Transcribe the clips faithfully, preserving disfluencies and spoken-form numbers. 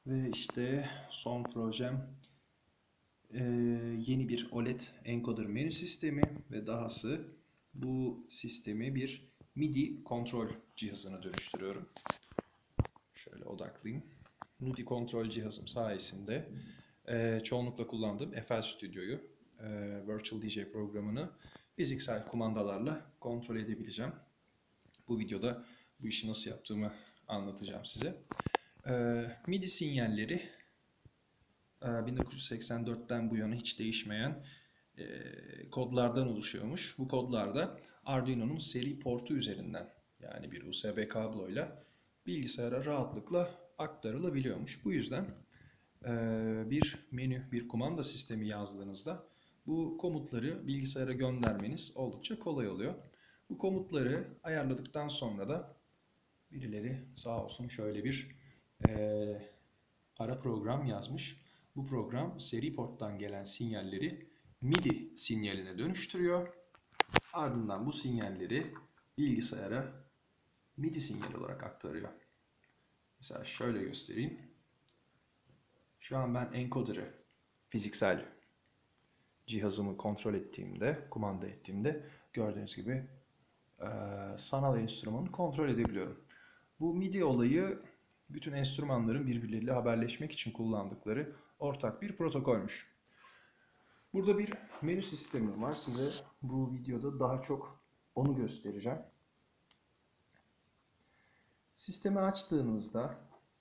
Ve işte son projem eee, yeni bir O L E D encoder menü sistemi ve dahası bu sistemi bir MIDI kontrol cihazına dönüştürüyorum. Şöyle odaklayayım. MIDI kontrol cihazım sayesinde eee, çoğunlukla kullandığım F L Studio'yu, eee, Virtual D J programını fiziksel kumandalarla kontrol edebileceğim. Bu videoda bu işi nasıl yaptığımı anlatacağım size. Eee, MIDI sinyalleri bin dokuz yüz seksen dörtten bu yana hiç değişmeyen e, kodlardan oluşuyormuş. Bu kodlarda Arduino'nun seri portu üzerinden, yani bir U S B kabloyla bilgisayara rahatlıkla aktarılabiliyormuş. Bu yüzden e, bir menü, bir kumanda sistemi yazdığınızda bu komutları bilgisayara göndermeniz oldukça kolay oluyor. Bu komutları ayarladıktan sonra da birileri sağ olsun şöyle bir e, ara program yazmış. Bu program seri porttan gelen sinyalleri MIDI sinyaline dönüştürüyor. Ardından bu sinyalleri bilgisayara MIDI sinyal olarak aktarıyor. Mesela şöyle göstereyim. Şu an ben encoder'ı fiziksel cihazımı kontrol ettiğimde, kumanda ettiğimde gördüğünüz gibi e, sanal enstrümanı kontrol edebiliyorum. Bu MIDI olayı bütün enstrümanların birbirleriyle haberleşmek için kullandıkları ortak bir protokolmüş. Burada bir menü sistemi var. Size bu videoda daha çok onu göstereceğim. Sistemi açtığınızda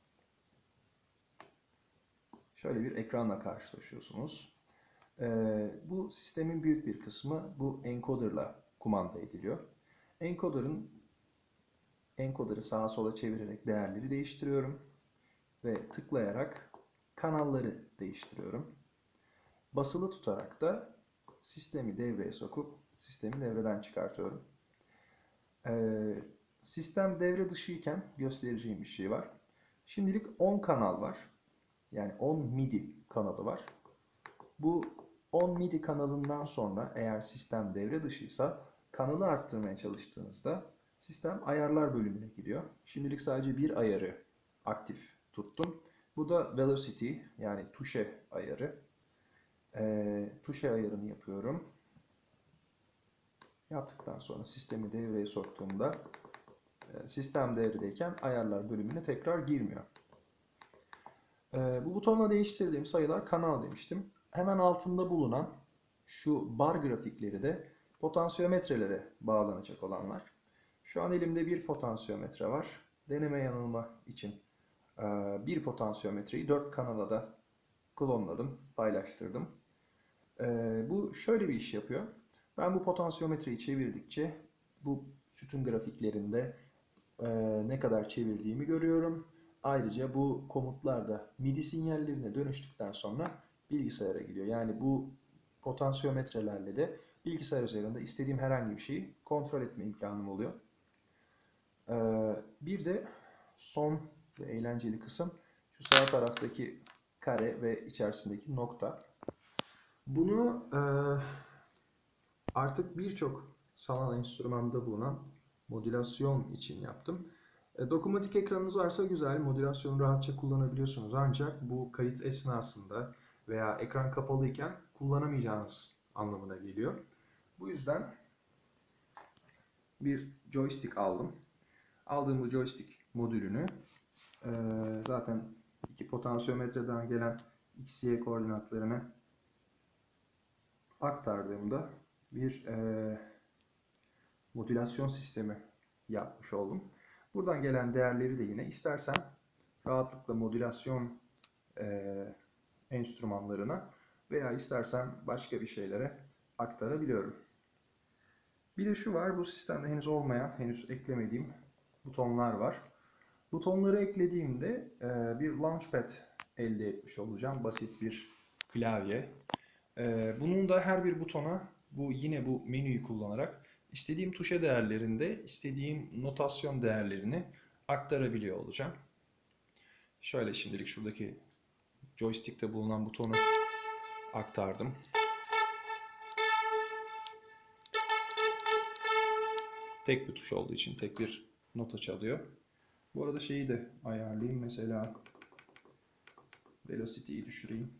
şöyle bir ekranla karşılaşıyorsunuz. Ee, bu sistemin büyük bir kısmı bu encoder'la kumanda ediliyor. Encoder'ın encoder'ı sağa sola çevirerek değerleri değiştiriyorum ve tıklayarak kanalları değiştiriyorum. Basılı tutarak da sistemi devreye sokup sistemi devreden çıkartıyorum. Ee, sistem devre dışı iken göstereceğim bir şey var. Şimdilik on kanal var. Yani on MIDI kanalı var. Bu on MIDI kanalından sonra eğer sistem devre dışıysa kanalı arttırmaya çalıştığınızda sistem ayarlar bölümüne giriyor. Şimdilik sadece bir ayarı aktif tuttum. Bu da velocity, yani tuşe ayarı. Ee, tuşe ayarını yapıyorum. Yaptıktan sonra sistemi devreye soktuğumda sistem devredeyken ayarlar bölümüne tekrar girmiyor. Ee, bu butonla değiştirdiğim sayılar kanal demiştim. Hemen altında bulunan şu bar grafikleri de potansiyometrelere bağlanacak olanlar. Şu an elimde bir potansiyometre var. Deneme yanılma için e, bir potansiyometreyi dört kanala da klonladım, paylaştırdım. E, bu şöyle bir iş yapıyor. Ben bu potansiyometreyi çevirdikçe bu sütun grafiklerinde e, ne kadar çevirdiğimi görüyorum. Ayrıca bu komutlar da MIDI sinyallerine dönüştükten sonra bilgisayara gidiyor. Yani bu potansiyometrelerle de bilgisayar üzerinde istediğim herhangi bir şeyi kontrol etme imkanım oluyor. E, bir de son ve eğlenceli kısım şu sağ taraftaki kare ve içerisindeki nokta. Bunu e, artık birçok sanal enstrümanda bulunan modülasyon için yaptım. E, dokunmatik ekranınız varsa güzel, modülasyonu rahatça kullanabiliyorsunuz. Ancak bu kayıt esnasında veya ekran kapalıyken kullanamayacağınız anlamına geliyor. Bu yüzden bir joystick aldım. Aldığım bu joystick modülünü e, zaten iki potansiyometreden gelen X Y koordinatlarını aktardığımda bir e, modülasyon sistemi yapmış oldum. Buradan gelen değerleri de yine istersen rahatlıkla modülasyon e, enstrümanlarına veya istersen başka bir şeylere aktarabiliyorum. Bir de şu var, bu sistemde henüz olmayan, henüz eklemediğim butonlar var. Butonları eklediğimde e, bir launchpad elde etmiş olacağım. Basit bir klavye. E, bunun da her bir butona bu yine bu menüyü kullanarak istediğim tuşa değerlerinde istediğim notasyon değerlerini aktarabiliyor olacağım. Şöyle şimdilik şuradaki joystick'te bulunan butonu aktardım. Tek bir tuş olduğu için tek bir nota çalıyor. Bu arada şeyi de ayarlayayım. Mesela velocity'yi düşüreyim.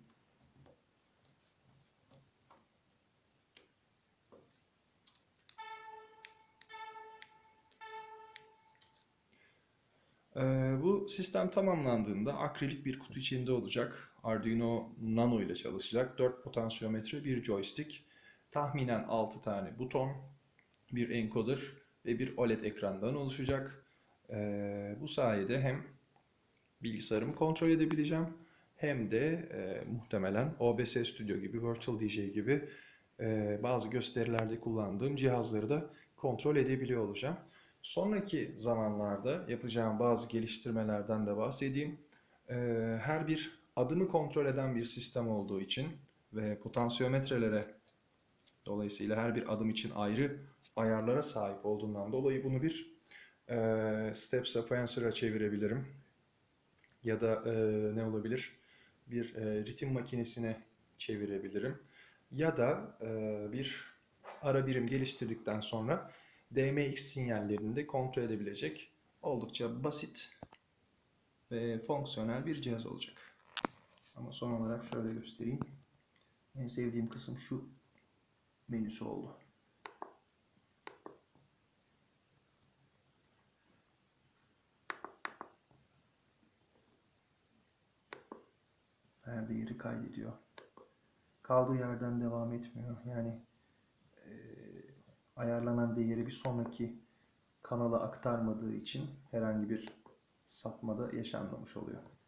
Ee, bu sistem tamamlandığında akrilik bir kutu içinde olacak. Arduino Nano ile çalışacak. dört potansiyometre, bir joystick, tahminen altı tane buton, bir encoder ve bir O L E D ekrandan oluşacak. Ee, bu sayede hem bilgisayarımı kontrol edebileceğim hem de e, muhtemelen O B S Studio gibi, Virtual D J gibi e, bazı gösterilerde kullandığım cihazları da kontrol edebiliyor olacağım. Sonraki zamanlarda yapacağım bazı geliştirmelerden de bahsedeyim. E, her bir adımı kontrol eden bir sistem olduğu için ve potansiyometrelere, dolayısıyla her bir adım için ayrı ayarlara sahip olduğundan dolayı bunu bir e, step sequencer'a çevirebilirim. Ya da e, ne olabilir? Bir e, ritim makinesine çevirebilirim. Ya da e, bir ara birim geliştirdikten sonra D M X sinyallerini de kontrol edebilecek oldukça basit ve fonksiyonel bir cihaz olacak. Ama son olarak şöyle göstereyim. En sevdiğim kısım şu menüsü oldu. Her değeri kaydediyor. Kaldığı yerden devam etmiyor. Yani e, ayarlanan değeri bir sonraki kanala aktarmadığı için herhangi bir sapmada yaşanmamış oluyor.